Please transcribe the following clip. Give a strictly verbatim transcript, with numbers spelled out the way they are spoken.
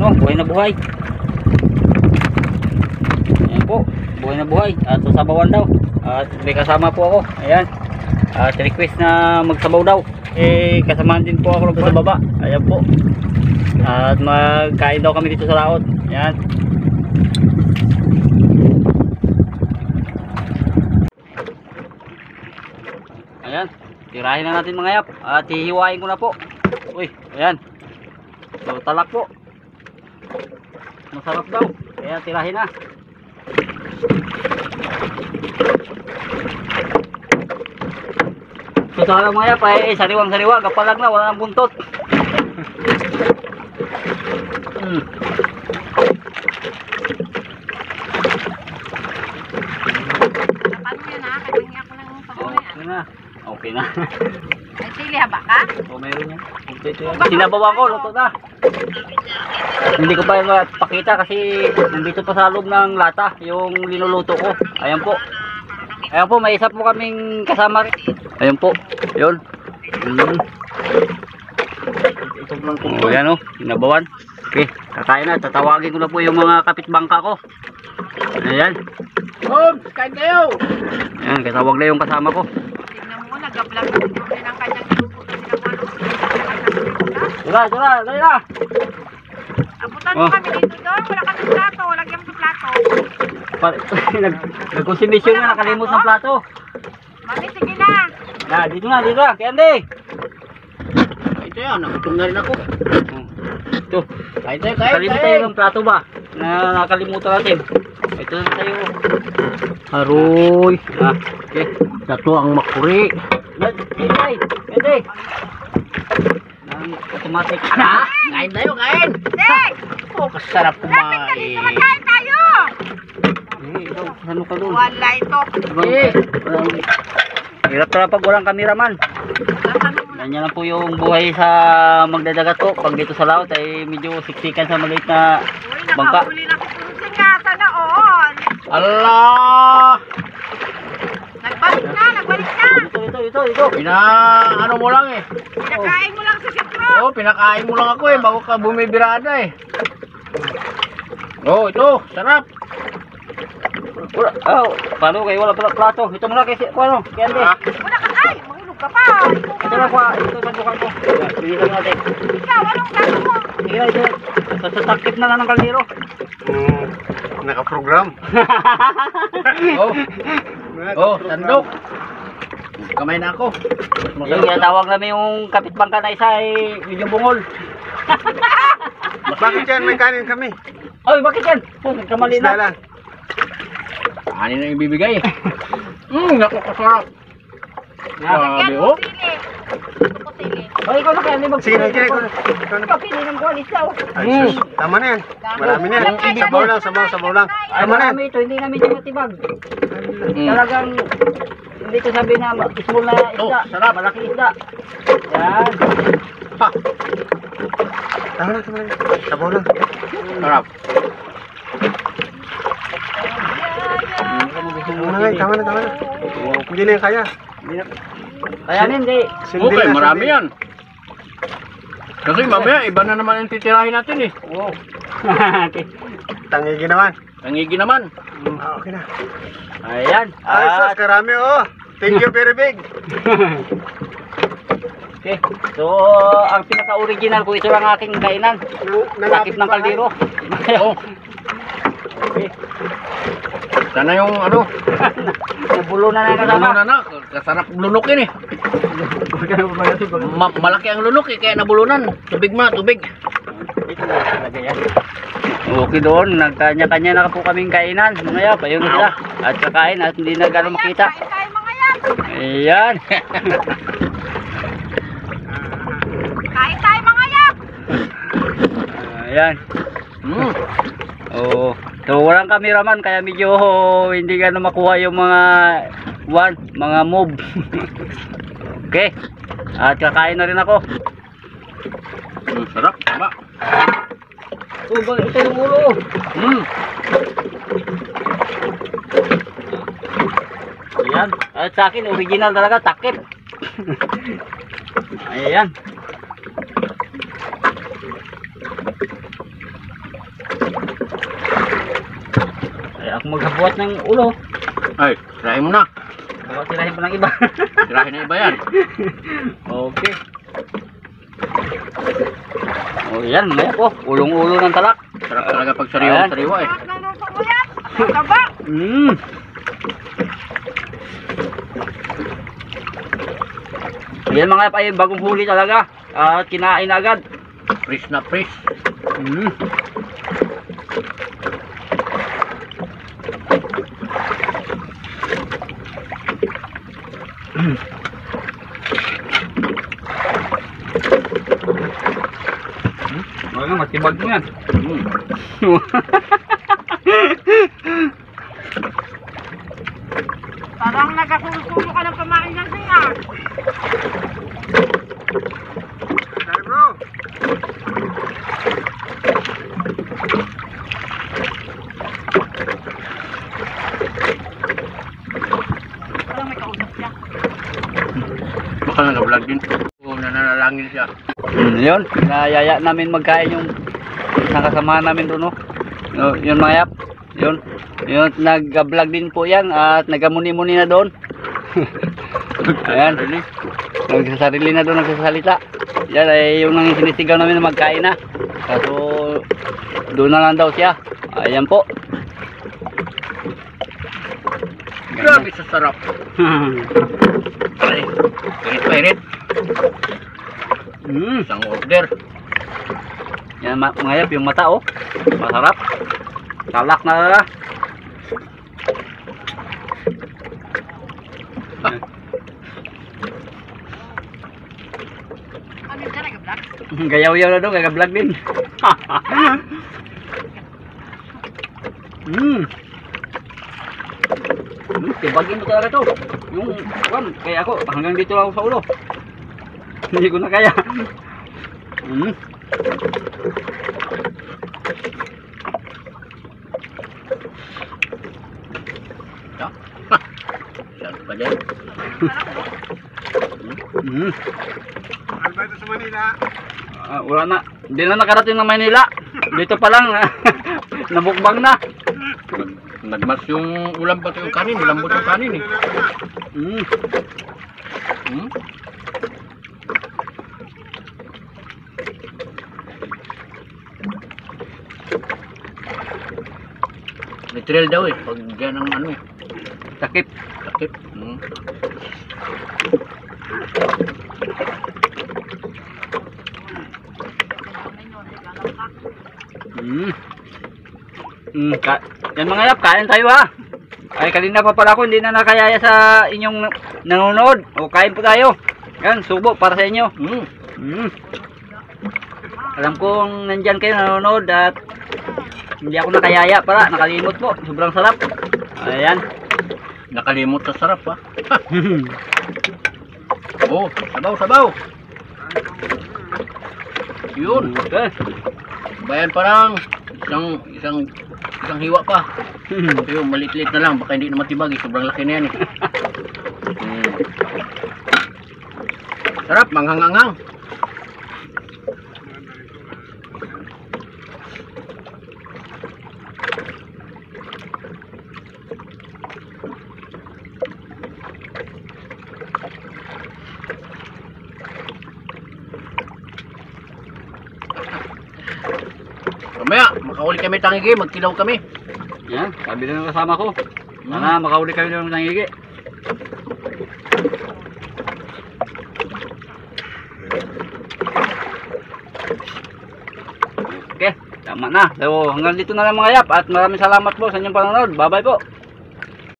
No, buhay na buhay. Ayan po, buhay na buhay. At sasabawan daw. At may kasama po ako. Ayan. At request na magsabaw daw. Eh, kasamahan din po ako sa baba. Ayan po. At magkain daw kami dito sa laot. Ayan. Ayan. Tirahin na natin mga yap. At hihiwain ko na po. Uy, ayan. So, talak po. Masarap daw. Kaya tirahin na. So, sa mga yap ay sariwang sariwa. Kapalag na. Wala nang buntot. Hmm. Paano yan ha? Kanya ako lang yung pabuhay. Okay na. Okay na. Ay, sili haba ka? O, meron yan. Ito yan. Sinabawan ko. Luto na. Hindi ko pa yung pakita kasi nandito pa sa loob ng lata yung linuluto ko. Ayan po. Ayan po, may isa po kaming kasama rin. Ayan po. Yun. Mm. O, ayan o. Sinabawan. Okay. Kakain na. Tatawagin ko na po yung mga kapitbangka ko. Ayan. Bob, kain kayo! Ayan. Katawag na yung kasama ko. Tignan mo, nag-vlog ko din ang kanyang iluto na sinabuan. Tira, tira, tira. Abutan mo Oh. kami dito doon. Wala kami plato. Lagyan mo sa plato. Nag-consumption na. Nakalimot ng plato. Mami, sige na. Na, dito na, dito na. Kaya hindi. Ito yan, nakutom na rin ako. Ito. Kain tayo, kain Kalimut tayo. tayo ng plato ba? Na nakalimutan natin. Ito na tayo. Aroy. Ah, okay. Ito ang makuri. Hindi. Hindi. Ang automatic. Ha? Kain tayo, kain! Hey! Oh, kasarap Lapit ka kumain. dito. Magkain tayo. Eh, ikaw, ano ka doon? Wala ito. Eh, walang- hirap talaga pag walang kameraman. Nasaan mo na? Ganyan lang po yung buhay sa magdadagat po. Pag dito sa laut ay medyo siksikan sa maliit na Uy, bangka. nakahuli na ko puro singata na on. Allah! Nagbalik na, nagbalik na. Ito, ito, ito, ito. Pina, ano mo lang eh. Pinakain mo lang sa sitro. Oh, pinakain mo lang ako eh, bago ka bumibirada eh. Oh, ito, sarap. Wala, oh, paano kayo wala pala plato? Ito muna kasi, paano? Kaya hindi. Ah. Wala ka, ay, mahulog ka pa. Ikaw Ito nga. lang pa, ito sa bukan ko. Hindi lang natin. Ikaw, anong plato mo? Sige na, ito. Sasatakip na lang ng kaldero. Mm, naka-program. Oh, oh, tandok. Kamay na ako. Yung tinatawag namin yung kapitbangka na isa ay medyo bungol. Bakit yan? May kanin kami. Ay, bakit yan? Oh, nagkamali Isda na. lang. Ano na ibibigay eh. Hmm, naku, kasarap. Lagyan Grabe mo oh. sili. Ito ko sili. Ay, ikaw na kaya, hindi Sige, mag- sige. Ikaw na. Ikaw, pili ng kuwan, isaw. Ay, Mm. sus. Tama na yan. Marami na yan. Wala pa yan. Sabaw lang, sabaw, sabaw lang. Ay, Tama na yan. marami ito, hindi namin yung matibag. Mm. Talagang, hindi ko sabi na ma- small na isda. Oh, sarap. Malaki isda. Yan. Ha, Tama lang, tama lang. Sabaw lang. sarap. Tama na nga, tama na, tama na. Hindi na yan kaya. Kaya hindi. Sindi Okay, na, marami sindi. yan. Kasi mamaya, iba na naman yung titirahin natin eh. Oo. Okay. Tangigi naman. Tangigi naman. Ah, okay na. Ayan. Ay, sus, At, karami oh. Thank you very big. okay. So, ang pinaka-original ko, ito lang aking kainan. Takip ng kaldero. Oh, Okay. sana yung ano, Nabulo na na ano kasama. na na, kasarap lunukin eh. Ma malaki ang lunok eh, kaya nabulunan. Tubig ma, tubig. Ito na talaga yan. Okay doon, nagkanya-kanya na po kaming kainan. Mga yap, ayun na sila. At kakain at hindi na gano'ng makita. Kain tayo mga yan. Ayan. Kain tayo mga yan. Ayan. Mm. Oh, so walang cameraman kaya medyo hindi gano'ng makuha yung mga one, mga move. Okay. At kakain na rin ako. Mm, sarap, tama. Oh, bang ito yung ulo. Mm. Ayan. At sa akin, original talaga, takip. Ayan. Ako maghabuhat ng ulo. Ay, sirahin mo na. Baka tirahin pa ng iba. Sirahin na iba yan. Okay. O yan, maya po. Ulong-ulo ng talak. Sarap talaga pag sariwang Ayan. sariwa eh. Sarap ng luto mo yan. Mataba. Mm. Yan mga yap ay bagong huli talaga. At kinain agad. Fresh na fresh. Mm. Wala, matibag mo yan. Mm. Parang nagkasulo-sulo ka ng pamain ng singar. Dali bro. Parang may kausap siya. Baka nag-vlog din. Oo, nananalangin siya. Mm, yun, nayaya namin magkain yung isang kasama namin doon, no? Yun, yun mga yap. Yun. Yun, nag-vlog din po yan at nagamuni-muni na doon. Ayan. Nagsasarili na doon, nagsasalita. Yan ay yung nang sinisigaw namin na magkain na. Kaso doon na lang daw siya. Ayan po. Grabe sa sarap. Ay, pirit pirit. mm. Isang order. Yan ma mga yap, yung mata oh. Masarap. Talak na. Ano yun siya nag-vlog? Gayaw-yaw na doon, kaya-vlog din. mm. Mm, tibagin mo talaga to. Yung, kwan, kaya ako, hanggang dito lang ako sa ulo. Hindi ko na kaya. Mm. Saan pa dyan? Mm. Ano ba ito sa Manila? Ah, wala na. Hindi na nakarating ng Maynila. Dito pa lang. Nabukbang na. Nagmas yung ulam pati yung kanin. Lambot yung kanin eh. Mm. Hmm? Literal daw eh. Pag dyan ang ano eh. Sakit. Sakit. Hmm. Mm. Mm, ka yan mga yap, kain tayo ha. Ay kanina pa pala ako hindi na nakayaya sa inyong nanonood. O kain po tayo. Yan, subo para sa inyo. Hmm. Mm. Alam kong nandyan kayo nanonood at hindi ako nakayaya pala, nakalimot po. Sobrang sarap. Ayan. Nakalimot sa sarap ha. Oh, sabaw, sabaw. Yun. Okay. Bayan parang isang isang isang hiwa pa. Pero maliit-liit na lang, baka hindi na matibag, eh. Sobrang laki na yan eh. Hmm. Sarap, manghanganghang. Mamaya, makahuli kami tangigi, magkilaw kami. Yan, sabi na ng kasama ko. Sana makahuli kami ng tangigi. Okay, tama na. So hanggang dito na lang mga yap at maraming salamat po sa inyong panonood. Bye bye po.